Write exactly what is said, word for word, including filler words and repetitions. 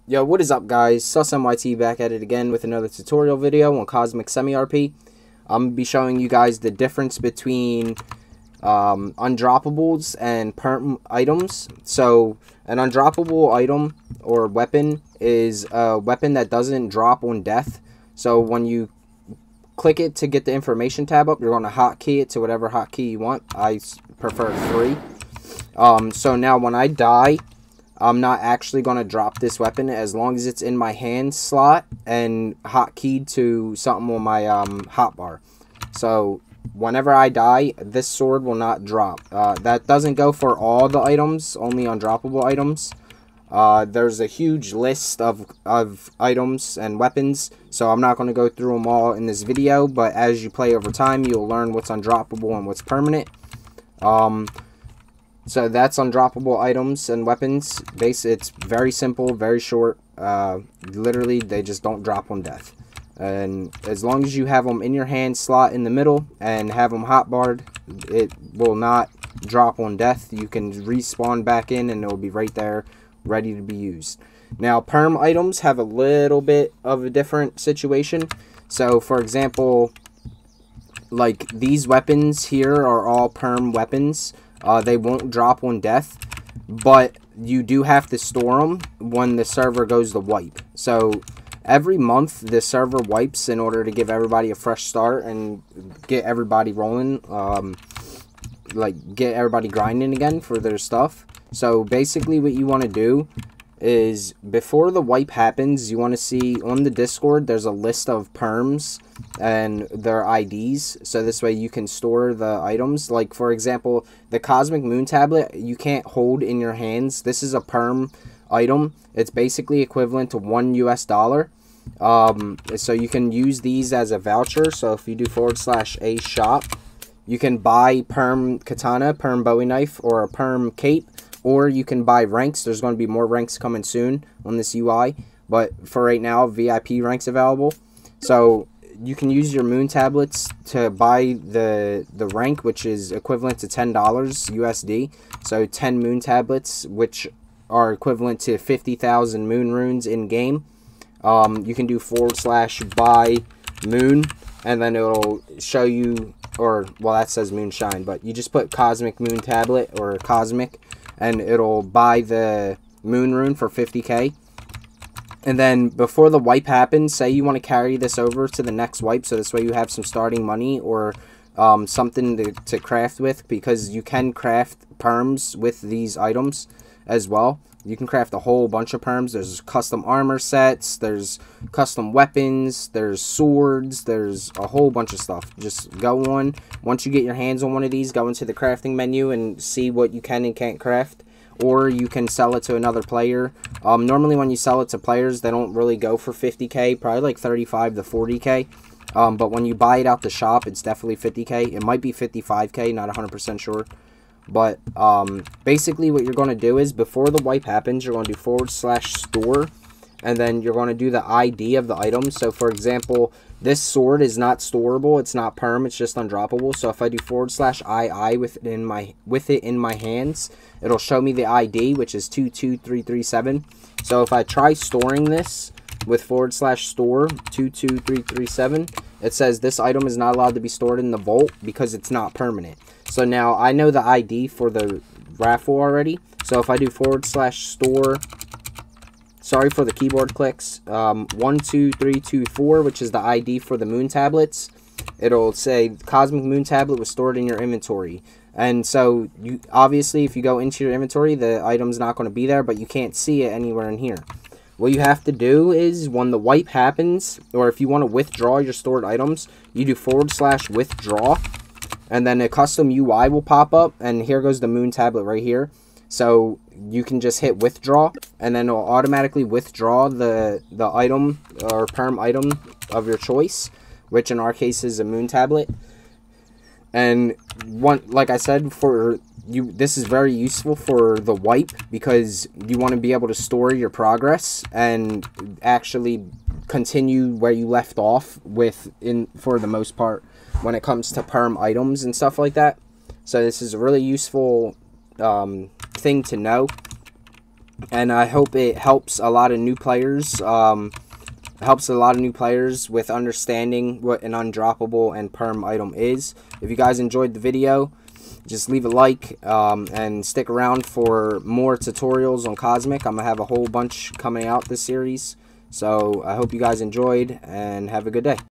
Yo, what is up, guys? SusMYT back at it again with another tutorial video on Cosmic Semi R P. I'm going to be showing you guys the difference between um, undroppables and perm items. So, an undroppable item or weapon is a weapon that doesn't drop on death. So, when you click it to get the information tab up, you're going to hotkey it to whatever hotkey you want. I prefer three. Um, so, now when I die, I'm not actually going to drop this weapon as long as it's in my hand slot and hotkeyed to something on my um, hotbar. So whenever I die, this sword will not drop. Uh, that doesn't go for all the items, only undroppable items. Uh, there's a huge list of, of items and weapons, so I'm not going to go through them all in this video, but as you play over time, you'll learn what's undroppable and what's permanent. Um... So that's undroppable items and weapons. Base, it's very simple, very short. Uh, literally, they just don't drop on death. And as long as you have them in your hand slot in the middle and have them hotbarred, it will not drop on death. You can respawn back in and it will be right there, ready to be used. Now, perm items have a little bit of a different situation. So, for example, like these weapons here are all perm weapons. Uh, they won't drop on death, but you do have to store them when the server goes to wipe. So every month the server wipes in order to give everybody a fresh start and get everybody rolling, um, like get everybody grinding again for their stuff. So basically what you want to do is before the wipe happens, you want to see on the Discord there's a list of perms and their I Ds, so this way you can store the items. Like for example, the Cosmic Moon Tablet you can't hold in your hands. This is a perm item. It's basically equivalent to one U S dollar. Um, so you can use these as a voucher. So if you do forward slash a shop, you can buy perm katana, perm bowie knife, or a perm cape. Or you can buy ranks. There's going to be more ranks coming soon on this U I. But for right now, V I P ranks available. So you can use your moon tablets to buy the the rank, which is equivalent to ten dollars U S D. So ten moon tablets, which are equivalent to fifty thousand moon runes in game. Um, you can do forward slash buy moon, and then it'll show you, or well, that says moonshine, but you just put Cosmic Moon Tablet or Cosmic, and it'll buy the moon rune for fifty K. And then before the wipe happens, say you want to carry this over to the next wipe, so this way you have some starting money or um, something to, to craft with, because you can craft perms with these items as well. You can craft a whole bunch of perms. There's custom armor sets, there's custom weapons, there's swords, there's a whole bunch of stuff. Just go on. Once you get your hands on one of these, go into the crafting menu and see what you can and can't craft. Or you can sell it to another player. Um, normally when you sell it to players, they don't really go for fifty K, probably like thirty-five to forty K. Um, but when you buy it out the shop, it's definitely fifty K. It might be fifty-five K, not one hundred percent sure. But um, basically what you're going to do is before the wipe happens, you're going to do forward slash store. And then you're going to do the I D of the item. So for example, this sword is not storable. It's not perm. It's just undroppable. So if I do forward slash I I within my, with it in my hands, it'll show me the I D, which is two two three three seven. So if I try storing this with forward slash store two two three three seven, it says this item is not allowed to be stored in the vault because it's not permanent. So now I know the I D for the raffle already. So if I do forward slash store, sorry for the keyboard clicks, um, one two three two four, which is the I D for the moon tablets, it'll say Cosmic Moon Tablet was stored in your inventory. And so you obviously if you go into your inventory, the item's not going to be there, but you can't see it anywhere in here. What you have to do is when the wipe happens, or if you want to withdraw your stored items, you do forward slash withdraw, and then a custom U I will pop up, and here goes the moon tablet right here. So you can just hit withdraw, and then it'll automatically withdraw the the item or perm item of your choice, which in our case is a moon tablet. And one, like I said, for you, this is very useful for the wipe because you want to be able to store your progress and actually continue where you left off with in for the most part when it comes to perm items and stuff like that. So this is a really useful um, thing to know. and I hope it helps a lot of new players. Um, helps a lot of new players with understanding what an undroppable and perm item is. If you guys enjoyed the video, just leave a like, um, and stick around for more tutorials on Cosmic. I'm going to have a whole bunch coming out this series. So I hope you guys enjoyed, and have a good day.